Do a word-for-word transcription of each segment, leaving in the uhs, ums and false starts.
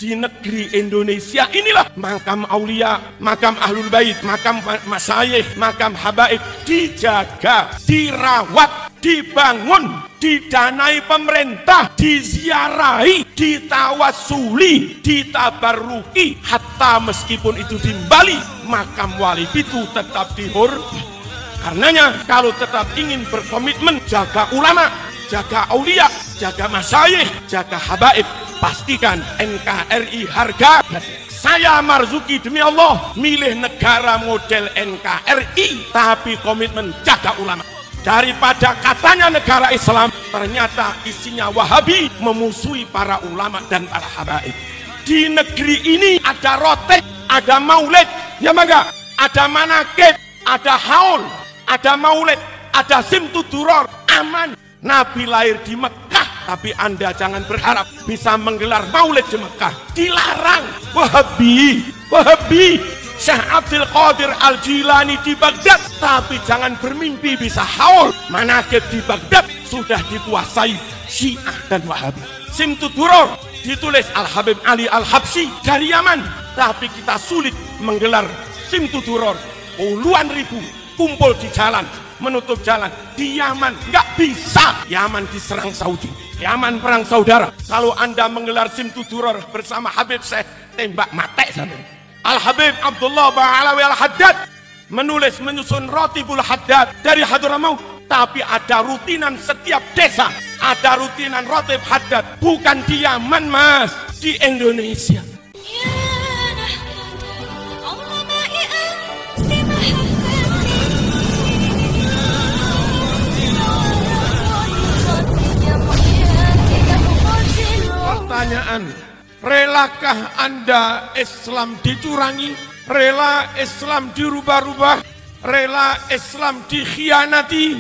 di negeri Indonesia inilah makam aulia, makam ahlul bait, makam masyayikh, makam habaib dijaga, dirawat, dibangun, didanai pemerintah, diziarahi, ditawasuli, ditabaruki, hatta meskipun itu di Bali, makam wali itu tetap dihormati. Karenanya kalau tetap ingin berkomitmen jaga ulama, jaga aulia, jaga masyayikh, jaga habaib, pastikan N K R I harga. Saya Marzuki demi Allah milih negara model N K R I, tapi komitmen jaga ulama. Daripada katanya negara Islam, ternyata isinya Wahabi, memusuhi para ulama dan para habaib. Di negeri ini ada rotek, ada maulid, ya mangga, ada manakib, ada haul, ada maulid, ada simtuduror, aman. Nabi lahir di Mekah, tapi Anda jangan berharap bisa menggelar maulid di Mekah. Dilarang. Wahabi, Wahabi. Syekh Abdul Qadir Al-Jilani di Baghdad, tapi jangan bermimpi bisa haul. Manakib di Baghdad sudah dikuasai Syiah dan Wahabi. Simtuduror ditulis Al-Habib Ali Al-Habsyi dari Yaman, tapi kita sulit menggelar simtuduror. Puluhan ribu kumpul di jalan, menutup jalan di Yaman, nggak bisa. Yaman diserang Saudi, Yaman perang saudara. Kalau Anda menggelar simtuduror bersama Habib Syekh, tembak mati sampai. Al-Habib Abdullah Ba'alawi Al-Haddad menulis menyusun Rotibul Haddad dari Hadramaut, tapi ada rutinan setiap desa, ada rutinan Rotib Haddad, bukan di Yaman mas, di Indonesia. Pertanyaan, relakah Anda Islam dicurangi? Rela Islam dirubah-rubah? Rela Islam dikhianati?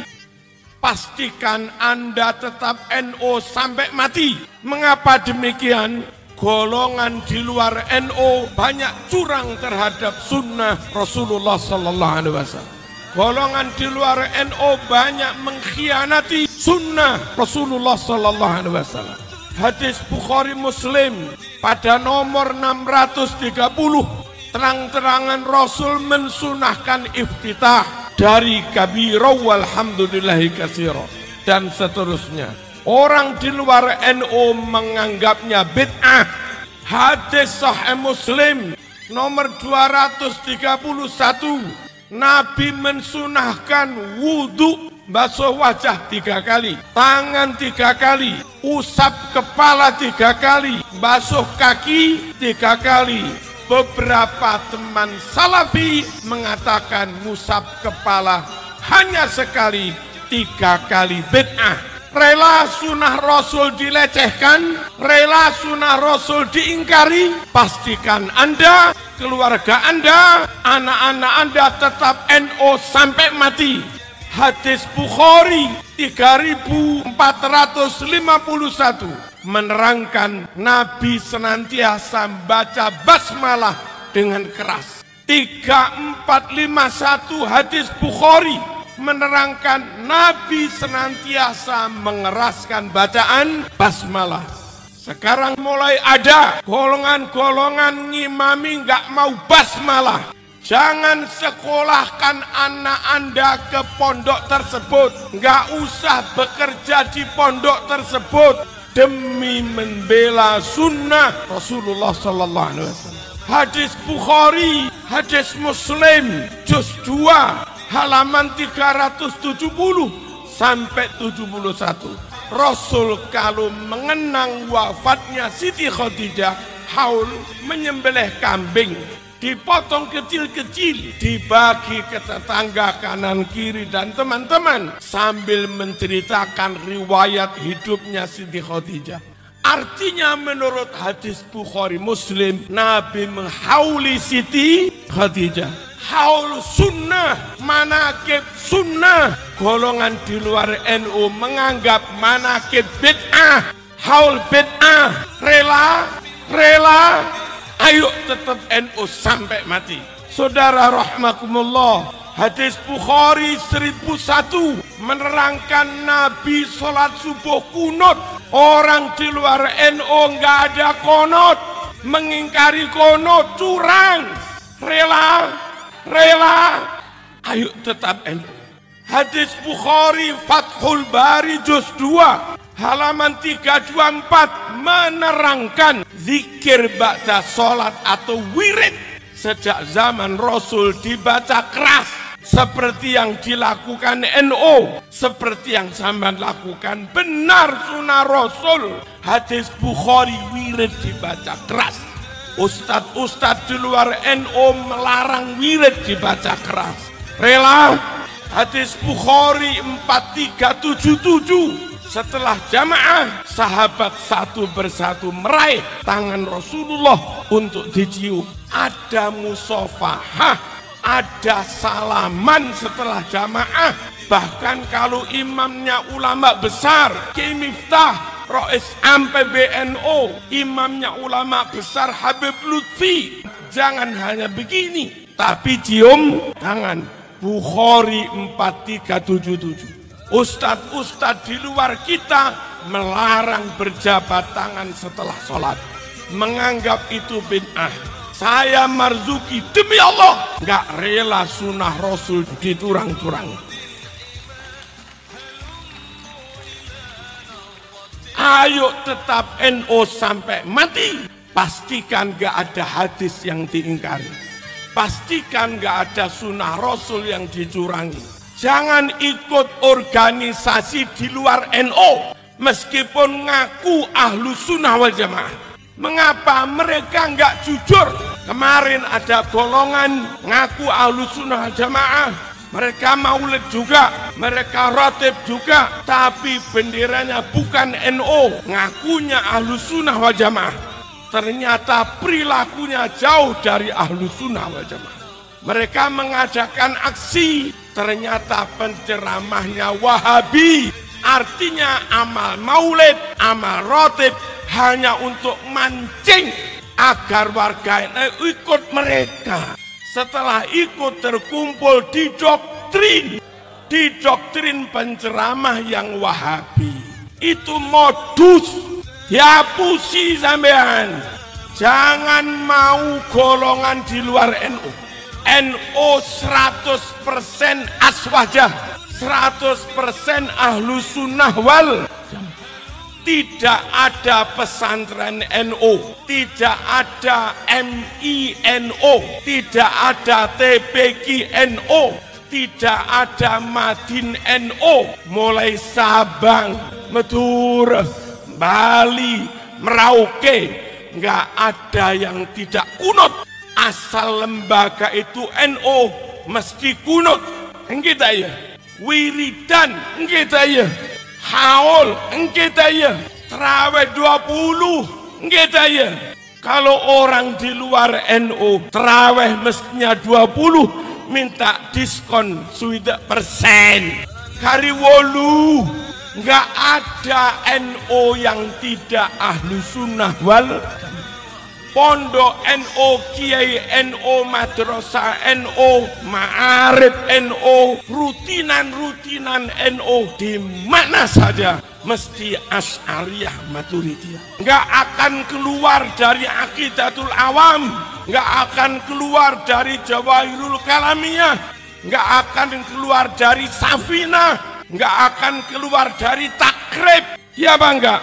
Pastikan Anda tetap N O sampai mati. Mengapa demikian? Golongan di luar N O banyak curang terhadap sunnah Rasulullah Sallallahu Alaihi Wasallam. Golongan di luar N O banyak mengkhianati sunnah Rasulullah Sallallahu Alaihi Wasallam. Hadis Bukhari Muslim pada nomor enam ratus tiga puluh, terang-terangan Rasul mensunahkan iftitah dari kabirah walhamdulillahi katsira dan seterusnya. Orang di luar N O menganggapnya bid'ah. Hadis Sahih Muslim nomor dua ratus tiga puluh satu, Nabi mensunahkan wudu, basuh wajah tiga kali, tangan tiga kali, usap kepala tiga kali, basuh kaki tiga kali. Beberapa teman salafi mengatakan musab kepala hanya sekali, tiga kali bid'ah. Rela sunnah Rasul dilecehkan, rela sunnah Rasul diingkari, pastikan Anda, keluarga Anda, anak-anak Anda tetap N O sampai mati. Hadis Bukhari tiga ribu empat ratus lima puluh satu menerangkan Nabi senantiasa baca basmalah dengan keras. Tiga empat lima satu hadis Bukhari menerangkan Nabi senantiasa mengeraskan bacaan basmalah. Sekarang mulai ada golongan-golongan ngimami nggak mau basmalah. Jangan sekolahkan anak Anda ke pondok tersebut. Nggak usah bekerja di pondok tersebut demi membela sunnah Rasulullah Sallallahu Alaihi Wasallam. Hadis Bukhari, hadis Muslim, juz dua, halaman tiga ratus tujuh puluh sampai tujuh puluh satu. Rasul kalau mengenang wafatnya Siti Khadijah, haul menyembelih kambing, dipotong kecil-kecil, dibagi ke tetangga kanan kiri dan teman-teman sambil menceritakan riwayat hidupnya Siti Khadijah. Artinya menurut hadis Bukhari Muslim, Nabi menghauli Siti Khadijah. Haul sunnah, manakib sunnah. Golongan di luar N U menganggap manakib bid'ah, haul bid'ah. Rela, rela, ayo tetap N U sampai mati. Saudara rahmakumullah, hadis Bukhari seribu satu menerangkan Nabi sholat subuh kunut. Orang di luar N U nggak ada kunut. mengingkari kono curang, rela, rela. Ayo tetap N U. Hadis Bukhari Fathul Bari juz dua halaman tiga ratus dua puluh empat menerangkan zikir ba'da sholat atau wirid sejak zaman Rasul dibaca keras seperti yang dilakukan N U, seperti yang sampean lakukan, benar sunnah Rasul. Hadis Bukhari wirid dibaca keras. Ustadz-ustadz di luar N U melarang wirid dibaca keras. Rela. Hadis Bukhari empat tiga tujuh tujuh. Setelah jamaah, sahabat satu persatu meraih tangan Rasulullah untuk dicium. Ada musafahah, ada salaman setelah jamaah. Bahkan kalau imamnya ulama besar, Kiai Miftah, Rois Am P B N U, imamnya ulama besar Habib Lutfi, jangan hanya begini, tapi cium tangan. Bukhari empat tiga tujuh tujuh. Ustadz-ustadz di luar kita melarang berjabat tangan setelah sholat, menganggap itu bid'ah. Saya Marzuki demi Allah nggak rela sunnah Rasul diturang-turang. Ayo tetap N U sampai mati. Pastikan nggak ada hadis yang diingkari. Pastikan gak ada sunnah Rasul yang dicurangi. Jangan ikut organisasi di luar N U meskipun ngaku ahlu sunnah wal jamaah. Mengapa mereka gak jujur? Kemarin ada golongan ngaku ahlu sunnah wal jamaah, mereka maulid juga, mereka rotib juga, tapi benderanya bukan N U, ngakunya ahlu sunnah wal jamaah. Ternyata perilakunya jauh dari ahlu sunnah wal jamaah. Mereka mengadakan aksi, ternyata penceramahnya Wahabi. Artinya amal maulid, amal rotib hanya untuk mancing agar warga N U ikut mereka. Setelah ikut terkumpul di doktrin, di doktrin penceramah yang Wahabi. Itu modus. Dihapusi sampean. Jangan mau golongan di luar N U. N U seratus persen aswajah, seratus persen ahlu sunnah wal. Tidak ada pesantren N U, tidak ada M I N U, tidak ada T B Q N U, tidak ada Madin N U. Mulai Sabang, Madura, Bali, Merauke, nggak ada yang tidak kunut. Asal lembaga itu N U mesti kunut. Kita ya, wiridan kita ya, haul kita ya, terawih dua puluh kita ya. Kalau orang di luar N U terawih mestinya dua puluh, minta diskon sudah persen. Kari wolu. Nggak ada N U yang tidak ahlu sunnah wal. Pondok N U, Kiai N U, Madrasah N U, Ma'arif N U, rutinan-rutinan N U di mana saja mesti Asy'ariyah Maturidiyah. Nggak akan keluar dari Aqidatul Awam, nggak akan keluar dari Jawahirul Kalamiyah, nggak akan keluar dari Safinah, nggak akan keluar dari takrib. Ya bangga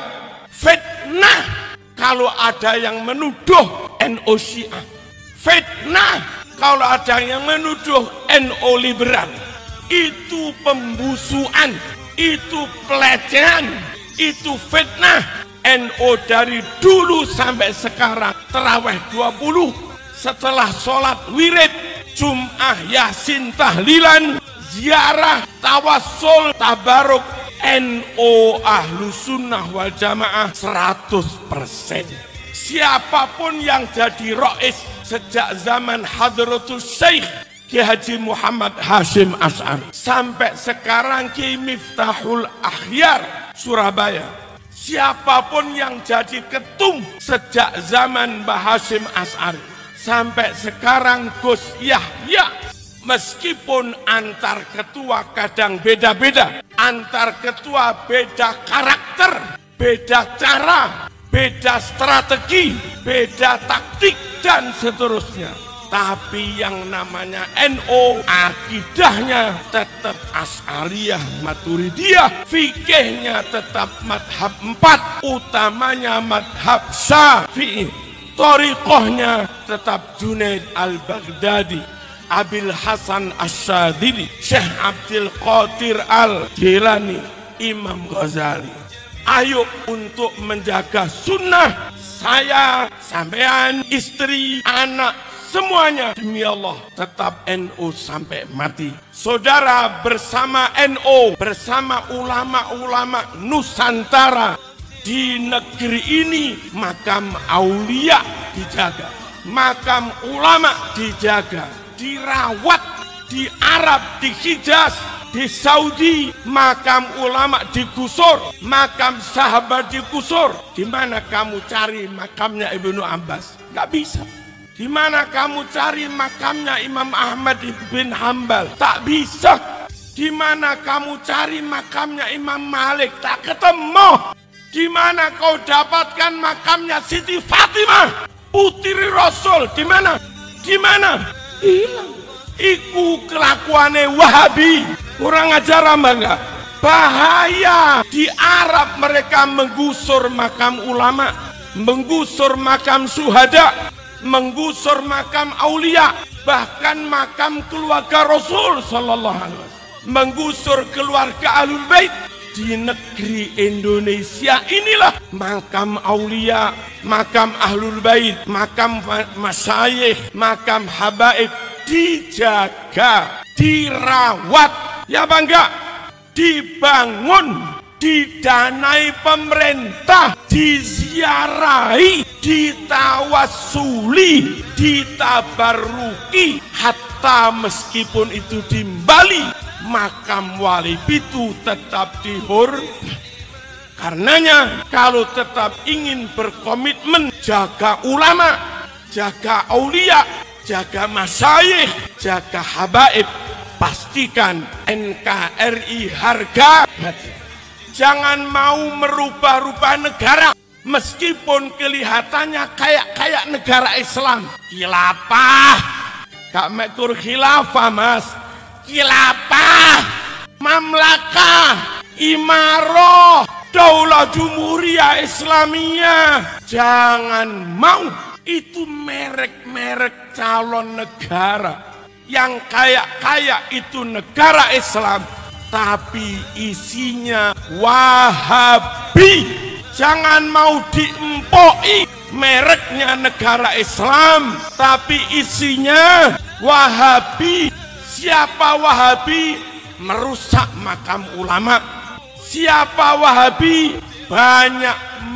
fitnah kalau ada yang menuduh N U Syiah, fitnah kalau ada yang menuduh N U liberal. Itu pembusuan, itu pelecehan, itu fitnah. N U dari dulu sampai sekarang terawih dua puluh, setelah sholat wirid, Jum'ah, Yasin, tahlilan, ziarah, tawassul, tabaruk. N U ahlu sunnah wal jamaah seratus persen. Siapapun yang jadi rois sejak zaman Hadratus Syekh Kiai Haji Muhammad Hashim Asy'ari sampai sekarang Kiai Miftahul Akhyar Surabaya, siapapun yang jadi ketum sejak zaman Mbah Hashim Asy'ari sampai sekarang Gus Yahya, meskipun antar ketua kadang beda-beda, antar ketua beda karakter, beda cara, beda strategi, beda taktik, dan seterusnya. Tapi yang namanya N U, akidahnya tetap Asy'ariyah Maturidiyah, fikihnya tetap madhab empat, utamanya madhab Syafi'i, thariqahnya tetap Junaid al-Baghdadi, Abil Hasan Asy-Syadzili, Syekh Abdul Qadir Al-Jilani, Imam Ghazali. Ayo untuk menjaga sunnah, saya, sampean, istri, anak, semuanya demi Allah tetap N U sampai mati. Saudara, bersama N U, bersama ulama-ulama Nusantara di negeri ini, makam aulia dijaga, makam ulama dijaga, dirawat. Di Arab, di Hijaz, di Saudi, makam ulama digusur, makam sahabat digusur. Di mana kamu cari makamnya Ibnu Abbas? Gak bisa. Di mana kamu cari makamnya Imam Ahmad bin Hambal? Tak bisa. Di mana kamu cari makamnya Imam Malik? Tak ketemu. Di mana kau dapatkan makamnya Siti Fatimah, putri Rasul? Di mana? Di mana? Hilang. Iku kelakuane Wahabi. Kurang ajar enggak? Bahaya. Di Arab mereka menggusur makam ulama, menggusur makam syuhada, menggusur makam aulia, bahkan makam keluarga Rasul sallallahu alaihi wasallam, menggusur keluarga Ahlul Bait. Di negeri Indonesia inilah makam aulia, makam Ahlul Bait, makam masyayikh, makam habaib dijaga, dirawat, ya bangga, dibangun, didanai pemerintah, diziarahi, ditawasuli, ditabaruki, hatta meskipun itu di Bali, makam wali itu tetap dihormati. Karenanya kalau tetap ingin berkomitmen jaga ulama, jaga aulia, jaga masyayikh, jaga habaib, pastikan N K R I harga mati. Jangan mau merubah-rubah negara meskipun kelihatannya kayak kayak negara Islam. Khilafah, Kak Mekur khilafah mas, khilafah, mamlakah, imaroh, daulah jumhuriyah Islamiyah. Jangan mau. Itu merek-merek calon negara. Yang kaya-kaya itu negara Islam, tapi isinya Wahabi. Jangan mau diempoi mereknya negara Islam, tapi isinya Wahabi. Siapa Wahabi? Merusak makam ulama. Siapa Wahabi? Banyak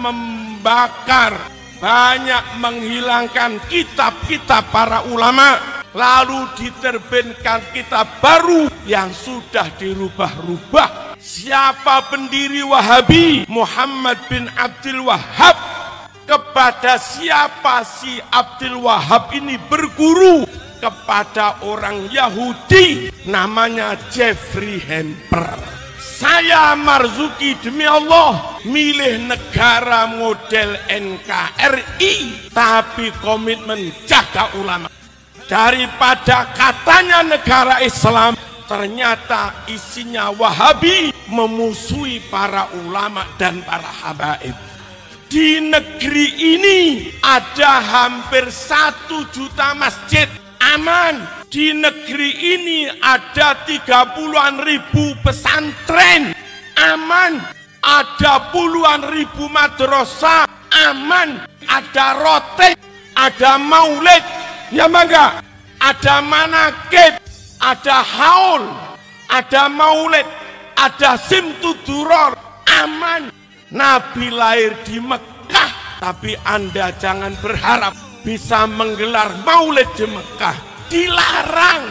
membakar, banyak menghilangkan kitab-kitab para ulama, lalu diterbitkan kitab baru yang sudah dirubah-rubah. Siapa pendiri Wahabi? Muhammad bin Abdul Wahhab. Kepada siapa si Abdul Wahhab ini berguru? Kepada orang Yahudi namanya Jeffrey Hamper. Saya Marzuki demi Allah milih negara model N K R I, tapi komitmen jaga ulama. Daripada katanya negara Islam, ternyata isinya Wahabi, memusuhi para ulama dan para habaib. Di negeri ini ada hampir satu juta masjid, aman. Di negeri ini ada tiga puluhan ribu pesantren, aman. Ada puluhan ribu madrasah, aman. Ada rotek, ada maulid, ya bangga. Ada manakib, ada haul, ada maulid, ada simtuduror, aman. Nabi lahir di Mekah, tapi Anda jangan berharap bisa menggelar maulid di Mekah. Dilarang.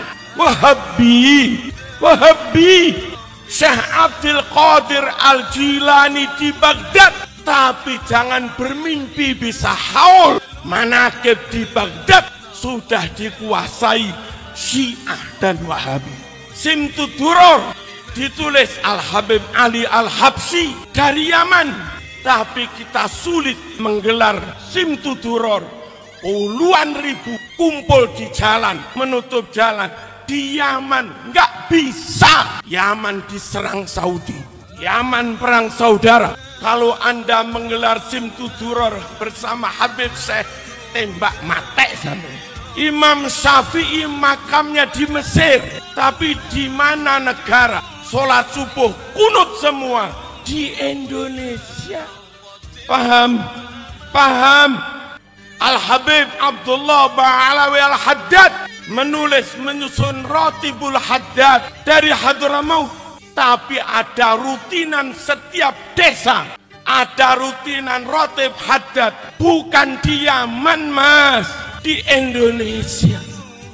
Wahabi, Wahabi. Syekh Abdul Qadir Al-Jilani di Baghdad, tapi jangan bermimpi bisa haul. Manakib di Baghdad sudah dikuasai Syiah dan Wahabi. Simtuduror ditulis Al-Habib Ali Al-Habsyi dari Yaman. tapi kita sulit menggelar Simtuduror. Puluhan ribu kumpul di jalan, menutup jalan. Di Yaman nggak bisa. Yaman diserang Saudi. Yaman perang saudara. Kalau Anda menggelar Simtuduror bersama Habib Syekh, tembak mati sana. Imam Syafi'i makamnya di Mesir, tapi di mana negara? Sholat subuh kunut semua di Indonesia. Paham? Paham? Al-Habib Abdullah Ba'alawi Al-Haddad menulis menyusun Ratibul Haddad dari Hadramaut, tapi ada rutinan setiap desa, ada rutinan Ratib Haddad, bukan di Yaman mas, di Indonesia.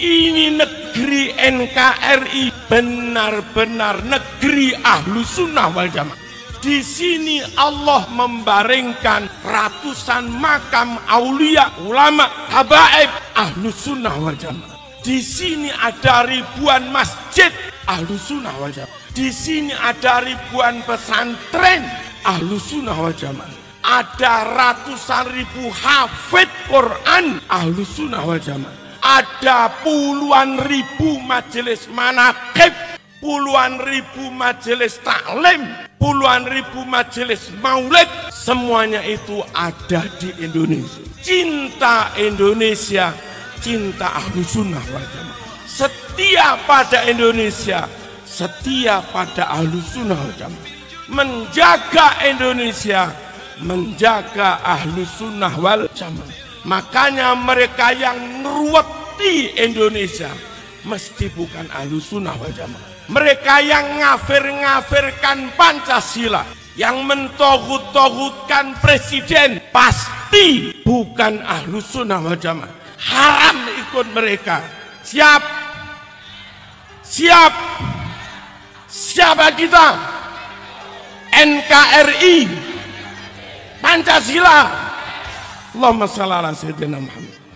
Ini negeri N K R I, benar-benar negeri Ahlu Sunnah wal Jamaah. Di sini Allah membaringkan ratusan makam aulia, ulama, habaib, Ahlu Sunnah wal Jamaah. Di sini ada ribuan masjid, Ahlu Sunnah wal Jamaah. Di sini ada ribuan pesantren, Ahlu Sunnah wal Jamaah. Ada ratusan ribu hafid Quran, Ahlu Sunnah wal Jamaah. Ada puluhan ribu majelis manaqib, puluhan ribu majelis taklim, puluhan ribu majelis maulid, semuanya itu ada di Indonesia. Cinta Indonesia, cinta Ahlu Sunnah wal Jamaah. Setia pada Indonesia, setia pada Ahlu Sunnah wal Jamaah. Menjaga Indonesia, menjaga Ahlu Sunnah wal Jamaah. Makanya mereka yang ngeruweti Indonesia mesti bukan Ahlu Sunnah wal Jamaah. Mereka yang ngafir-ngafirkan Pancasila, yang mentogut-togutkan presiden, pasti bukan Ahlu Sunnah wal Jamaah. Haram ikut mereka. Siap? Siap? Siapa kita? N K R I, Pancasila. Allahumma shalli ala sayyidina Muhammad.